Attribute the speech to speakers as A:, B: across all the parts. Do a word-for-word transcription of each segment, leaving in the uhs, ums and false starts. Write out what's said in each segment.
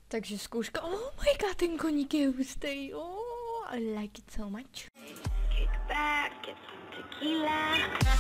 A: Takže zkouška, oh my god, ten koník je hustý, oh, I like it so much.
B: Kick back, get some tequila.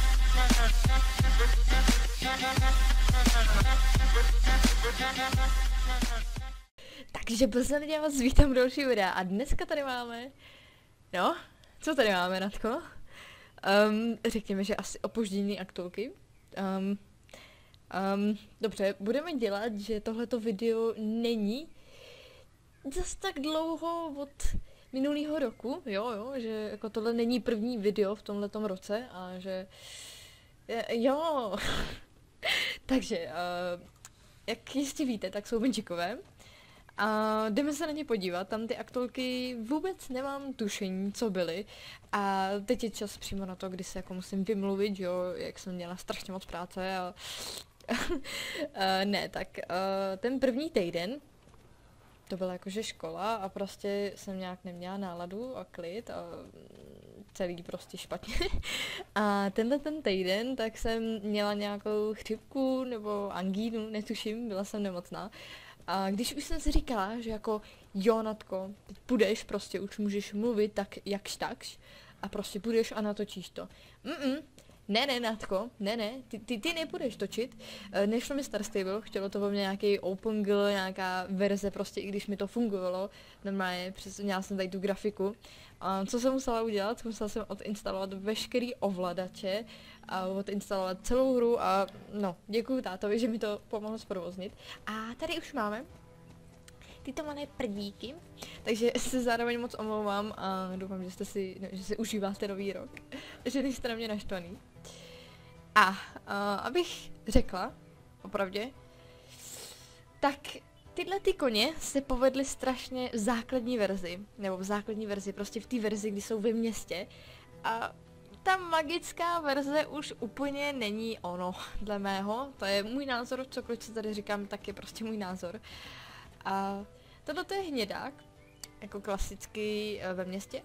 A: Takže posledně vás vítám další videa a dneska tady máme, no, co tady máme, Natko? Um, řekněme, že asi opoždění aktuálky. Um, um, dobře, budeme dělat, že tohleto video není zas tak dlouho od minulého roku, jo, jo, že jako tohle není první video v tomhletom roce a že, jo, takže, uh, jak jistě víte, tak jsou Benčíkové. A jdeme se na ně podívat, tam ty aktuálky vůbec nemám tušení, co byly. A teď je čas přímo na to, kdy se jako musím vymluvit, jo, jak jsem měla strašně moc práce a... a ne, tak uh, ten první týden, to byla jakože škola a prostě jsem nějak neměla náladu a klid a celý prostě špatně. A tenhle ten týden, tak jsem měla nějakou chřipku nebo angínu, netuším, byla jsem nemocná. A když už jsem si říkala, že jako jo, Natko, teď půjdeš, prostě už můžeš mluvit tak jakž takž a prostě půjdeš a natočíš to. Mm-mm, ne, ne, Natko, ne, ne, ty, ty, ty nepůjdeš točit. E, nešlo mi Star Stable, chtělo to po mně nějaký Open Girl, nějaká verze, prostě i když mi to fungovalo, normálně, přes, měla jsem tady tu grafiku. A co jsem musela udělat? Musela jsem odinstalovat veškerý ovladače a odinstalovat celou hru a no, děkuju tátovi, že mi to pomohlo zprovoznit. A tady už máme tyto malé prdíky, takže se zároveň moc omlouvám a doufám, že jste si, no, že si užíváte nový rok, že nejste na mě naštvaný. A, a abych řekla, opravdě, tak tyhle ty koně se povedly strašně v základní verzi, nebo v základní verzi, prostě v té verzi, kdy jsou ve městě. A ta magická verze už úplně není ono, dle mého. To je můj názor, cokoliv co tady říkám, tak je prostě můj názor. A tohle je hnědák, jako klasický ve městě.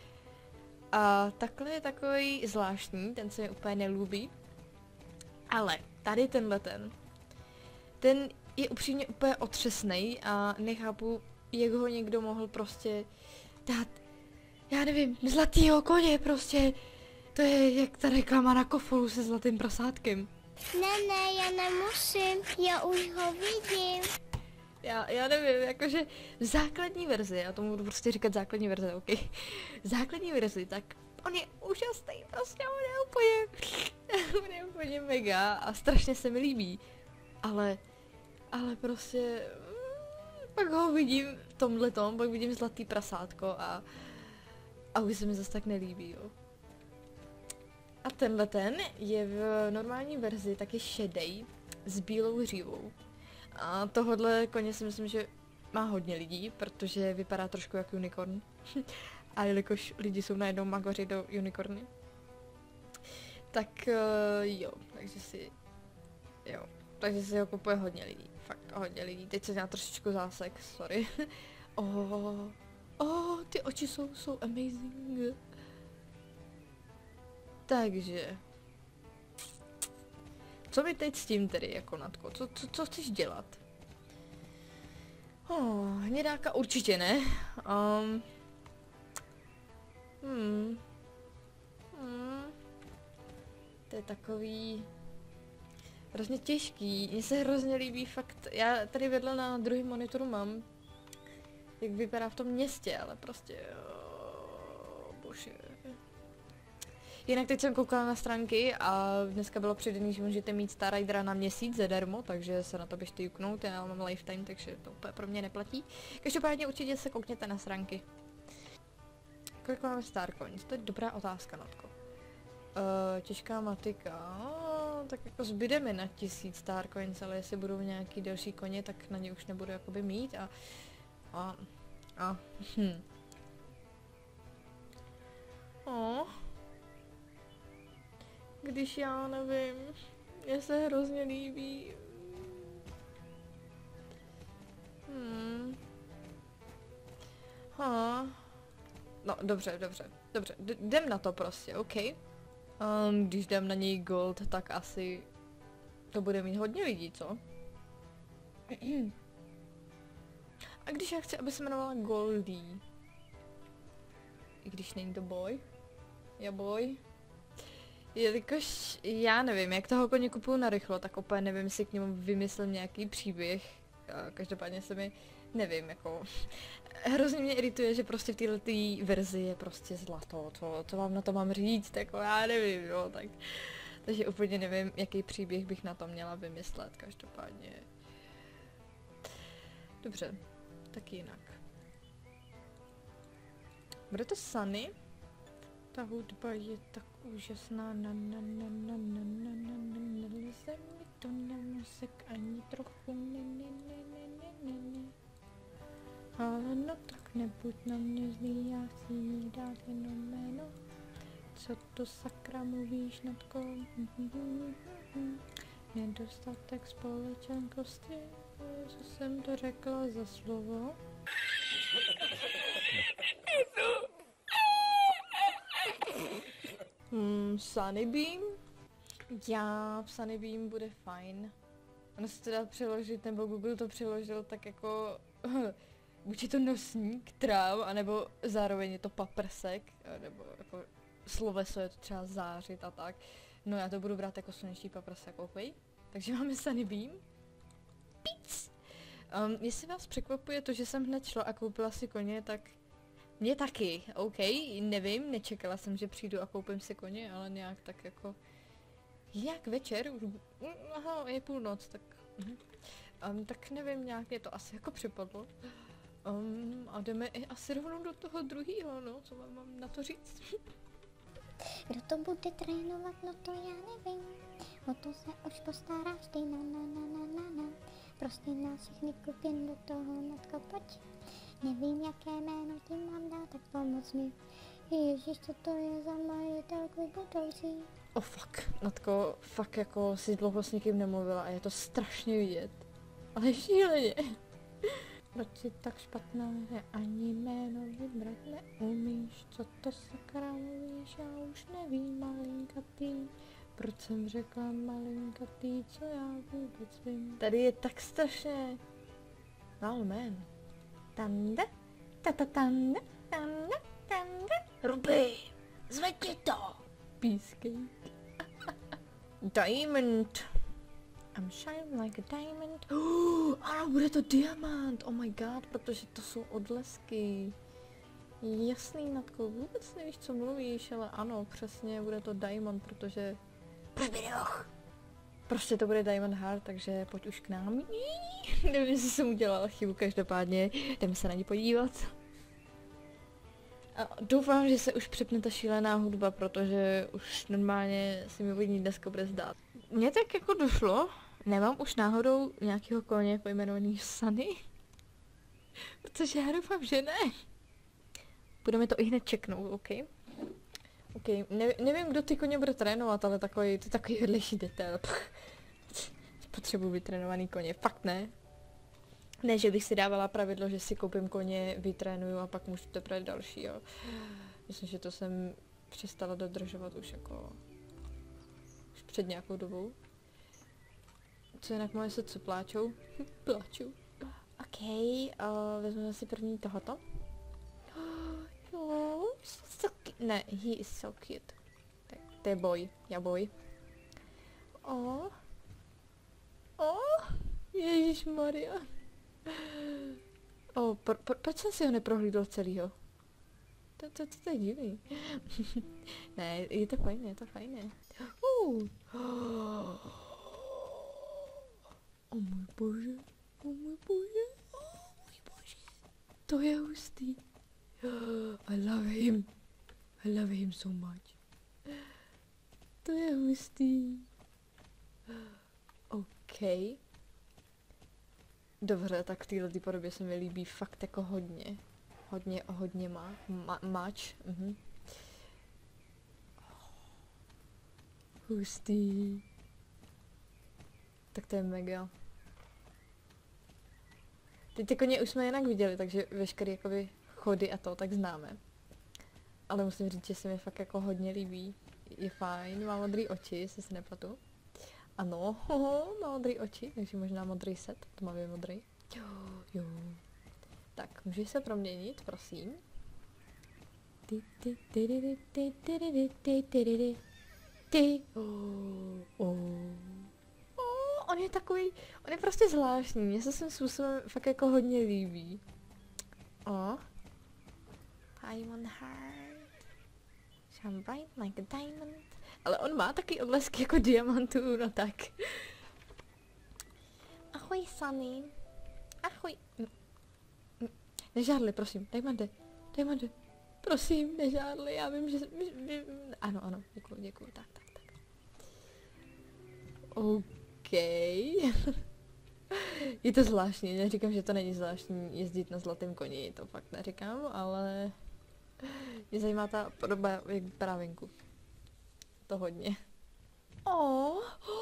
A: A takhle je takový zvláštní, ten se mi úplně nelíbí. Ale tady tenhle ten, ten je upřímně úplně otřesnej a nechápu, jak ho někdo mohl prostě dát, já nevím, zlatýho koně prostě. To je jak ta reklama na Kofolu se zlatým prasátkem.
B: Ne, ne, já nemusím, já už ho vidím.
A: Já, já nevím, jakože v základní verzi, já tomu budu prostě říkat základní verze, ok? V základní verzi, tak on je úžasný, prostě on je úplně, on je úplně mega a strašně se mi líbí. Ale, ale prostě, pak ho vidím v tomhletom, pak vidím zlatý prasátko a, a už se mi zase tak nelíbí, jo. A tenhle ten je v normální verzi taky šedej s bílou hřívou. A tohodle koně si myslím, že má hodně lidí, protože vypadá trošku jak unicorn. A jelikož lidi jsou najednou magoři do unicorny. Tak uh, jo, takže si, jo, takže si ho kupuje hodně lidí, fakt hodně lidí. Teď se dělá trošičku zásek, sorry. oh, oh, ty oči jsou, jsou amazing. Takže, co mi teď s tím tedy, jako Natko, co, co, co chceš dělat? Oh, hnědáka určitě ne. Um, hmm. Hmm. To je takový hrozně těžký, mně se hrozně líbí fakt, já tady vedle na druhém monitoru mám, jak vypadá v tom městě, ale prostě, oh, bože. Jinak teď jsem koukala na stránky a dneska bylo přidaný, že můžete mít Star Ridera na měsíc zadarmo, takže se na to běžte juknout, já mám lifetime, takže to úplně pro mě neplatí. Každopádně určitě se koukněte na stránky. Kolik máme Star Coins? To je dobrá otázka, Natko. Uh, těžká matika, oh, tak jako zbyde mi na tisíc Star Coins, ale jestli budou nějaký další koně, tak na ně už nebudu jakoby mít a... a... a... hm. Oh. Když já nevím, mně se hrozně líbí. Hmm. Ha. No, dobře, dobře, dobře, D jdem na to prostě, ok? Um, když jdem na něj gold, tak asi to bude mít hodně lidí, co? A když já chci, aby se jmenovala Goldie? I když není to boj. Já boj. Jelikož já nevím, jak toho koně kupuju narychlo, tak úplně nevím, jestli k němu vymyslím nějaký příběh. A každopádně se mi, nevím, jako... Hrozně mě irituje, že prostě v této verzi je prostě zlato, co, co vám na to mám říct, jako já nevím, jo, tak... Takže úplně nevím, jaký příběh bych na to měla vymyslet, každopádně. Dobře, tak jinak. Bude to Sunny? Ta hudba je tak úžasná, na na na na na na na na neleze mi to na mozek ani trochu, ne ne ne ne ne ne ne. Ale no tak nebuď na mě zlý, já chci jí dát jenom jméno. Co to sakra mluvíš, Natko? Nedostatek společenkosti, co jsem to řekla za slovo? Hmm, Sunnybeam? Já, Sunnybeam bude fajn. Ono se to dá přeložit, nebo Google to přeložil tak jako... buď je to nosník, tráv, anebo zároveň je to paprsek, nebo jako sloveso je to třeba zářit a tak. No já to budu brát jako sluneční paprsek, OK? Takže máme Sunnybeam. Pic! Um, jestli vás překvapuje to, že jsem hned šla a koupila si koně, tak... Mě taky, OK, nevím, nečekala jsem, že přijdu a koupím si koně, ale nějak tak jako... Nějak večer, už... Aha, je půlnoc, tak... Uh-huh. Um, tak nevím, nějak mě to asi jako připadlo. Um, a jdeme i asi rovnou do toho druhého, no, co vám mám na to říct?
B: Kdo to bude trénovat, no to já nevím. O to se už postaráš ty, na na na na na na. Prostě nás všechny kluky do toho, Natko, pojď. Nevím, jaké jméno ti mám dát, tak pomoc mi. Ježiš, co to je za majitelku budoucí?
A: Oh fuck, Natko, fakt jako si dlouho s nikým nemluvila a je to strašně vidět. Ale šíleně. Proč jsi tak špatná, že ani jméno vybrat neumíš? Co to sakra mluvíš, já už nevím, malinkatý. Proč jsem řekla malinkatý, co já vůbec vím? Tady je tak strašně... Málo jmén. Tanda, tata tanda, tanda, tanda. Ruby, zvedni to! Pískej. Diamond. I'm shining like a diamond. Oh, ano, bude to diamant. Oh my god, protože to jsou odlesky. Jasný, Natko, vůbec nevíš, co mluvíš, ale ano, přesně, bude to diamond, protože... Prostě to bude Diamond Heart, takže pojď už k nám. Nevím, jestli jsem udělala chybu, každopádně jdeme se na ní podívat. A doufám, že se už přepne ta šílená hudba, protože už normálně si mi od ní dneska bude zdát. Mně tak jako došlo, nemám už náhodou nějakého koně pojmenovaný Sunny? Protože já doufám, že ne. Budeme to i hned čeknout, OK? OK, ne, nevím, kdo ty koně bude trénovat, ale takový, to je takový vedlejší detail. Potřebuji vytrénovaný koně, fakt ne. Ne, že bych si dávala pravidlo, že si koupím koně, vytrénuju a pak můžu teprve další, jo. Myslím, že to jsem přestala dodržovat už jako... už před nějakou dobou. Co jinak moje srdce pláčou? Pláčou. OK, uh, vezmeme si první tohoto. Jo, so cute. Ne, he is so cute. Tak, to je boj, já boj. O. O. Ježišmarja. O, pro, pro, proč jsem si ho neprohlídl celýho? To, to, to, to je divný. Ne, je to fajné, je to fajné. Uh. O můj bože, o můj bože, o můj bože. To je hustý. I love him. I love him so much. To je hustý. OK. Dobře, tak v této podobě se mi líbí fakt jako hodně. Hodně, hodně má. Ma, much. Mhm. Hustý. Tak to je mega. Ty ty koně už jsme jinak viděli, takže veškerý jakoby chody a to tak známe. Ale musím říct, že se mi fakt jako hodně líbí. Je fajn, má modrý oči, jestli se nepletu. Ano, hoho, má modrý oči, takže možná modrý set, tmavě modrý. Jo, jo. Tak, můžeš se proměnit, prosím. Ty, ty, ty, ty, ty, ty, ty, ty, ty, ty, ty. Oh, oh. Oh, on je takový, on je prostě zvláštní, mně se svým způsobem fakt jako hodně líbí. Oh. Diamond heart. Shine bright like a diamond. Ale on má taky odlesky jako diamantů, no tak. Ahoj, Sunny. Ahoj. Nežádli, prosím, Diamande. Diamande. Prosím, nežádli, já vím, že... Ano, ano, děkuju, děkuju, tak, tak, tak. OK. Je to zvláštní, neříkám, že to není zvláštní jezdit na zlatém koni, to fakt neříkám, ale... Mě zajímá ta podoba, jak vypadá venku. To hodně. Oh.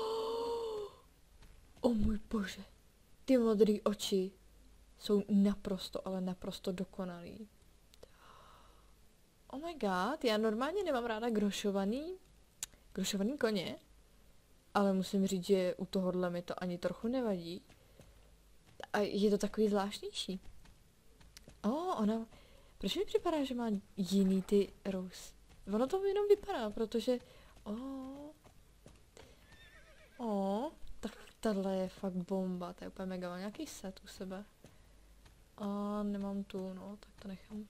A: O můj bože. Ty modré oči jsou naprosto, ale naprosto dokonalý. Oh my god, já normálně nemám ráda grošovaný, grošovaný koně, ale musím říct, že u tohohle mi to ani trochu nevadí. A je to takový zvláštnější. Oh, ona, proč mi připadá, že má jiný ty rose? Ono to jenom vypadá, protože, oh, oh, tak tahle je fakt bomba, to je úplně mega, mám nějaký set u sebe. A nemám tu, no, tak to nechám.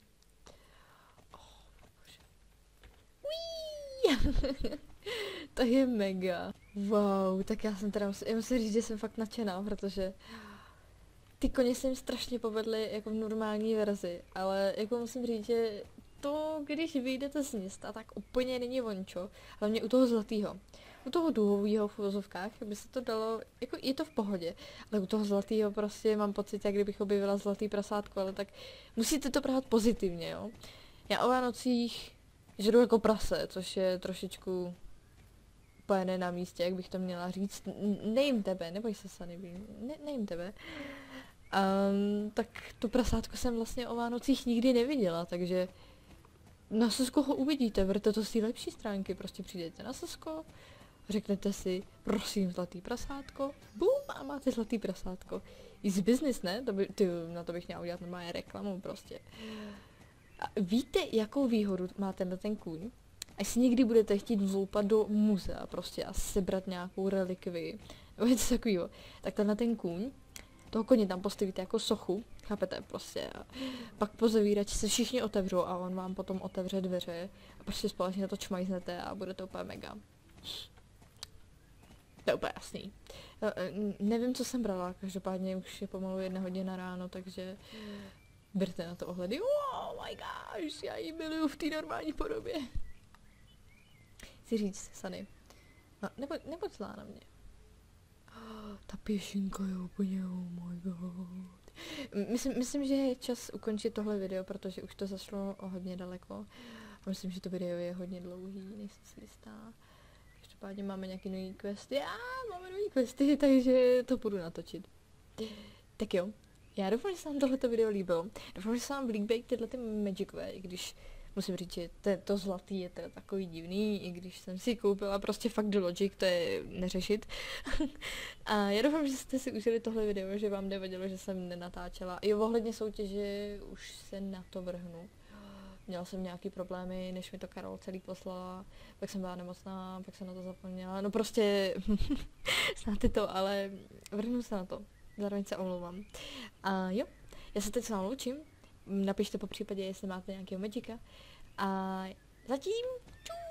A: To je mega. Wow, tak já jsem teda, musím, já musím říct, že jsem fakt nadšená, protože ty koně se jim strašně povedly jako v normální verzi, ale jako musím říct, že to, když vyjdete z města, tak úplně není vončo, hlavně u toho zlatýho. U toho duhovýho v uvozovkách by se to dalo, jako je to v pohodě, ale u toho zlatýho prostě mám pocit, jak kdybych objevila zlatý prasátko, ale tak musíte to brát pozitivně, jo. Já o Vánocích žeru jako prase, což je trošičku úplně ne na místě, jak bych to měla říct. Nejím tebe, neboj se, Sunny, ne, nejím tebe. Um, tak tu prasátku jsem vlastně o Vánocích nikdy neviděla, takže na Sasko ho uvidíte, vrte to z té lepší stránky, prostě přijdete na Sasko, řeknete si, prosím, zlatý prasátko, bum, a máte zlatý prasátko. Easy business, ne? To by, ty, na to bych měla udělat normálně reklamu prostě. A víte, jakou výhodu má tenhle ten kůň? Až si někdy budete chtít vloupat do muzea prostě a sebrat nějakou relikvii, nebo něco takového, tak tenhle ten kůň, toho koně tam postavíte jako sochu, chápete, prostě, a pak po zavírači se všichni otevřou a on vám potom otevře dveře a prostě společně na to čmajznete a bude to úplně mega. To je úplně jasný. Nevím, co jsem brala, každopádně už je pomalu jedna hodina ráno, takže berte na to ohledy. Oh my gosh, já ji miluju v té normální podobě. Chci říct, Sunny, no, nebo, nebo zlá na mě. Oh, ta pěšinka je úplně, oh my god. Myslím, myslím, že je čas ukončit tohle video, protože už to zašlo o hodně daleko. A myslím, že to video je hodně dlouhý, nejsem si jistá. Každopádně máme nějaký nový questy. A máme nový questy, takže to budu natočit. Tak jo, já doufám, že se vám tohleto video líbilo. Doufám, že se vám líbí tyhle ty magicové, i když musím říct, že to, to zlatý je teda takový divný, i když jsem si koupila prostě fakt do Logic, to je neřešit. A já doufám, že jste si užili tohle video, že vám nevadilo, že jsem nenatáčela. I ohledně soutěže už se na to vrhnu. Měla jsem nějaký problémy, než mi to Karol celý poslala, pak jsem byla nemocná, pak jsem na to zapomněla, no prostě znáte to, ale vrhnu se na to, zároveň se omlouvám. A jo, já se teď s vámi loučím, napište po případě, jestli máte nějakého magika a zatím čus!